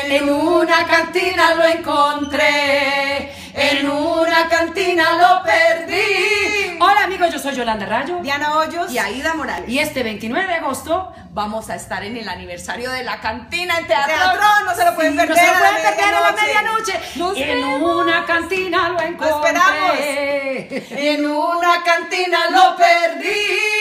En una cantina lo encontré, en una cantina lo perdí. Hola amigos, yo soy Yolanda Rayo, Diana Hoyos y Aida Morales. Y este 29 de agosto vamos a estar en el aniversario de la cantina en Teatro. no se lo pueden perder. No se lo pueden perder a la medianoche. En una cantina lo encontré. Lo esperamos. En una cantina lo perdí.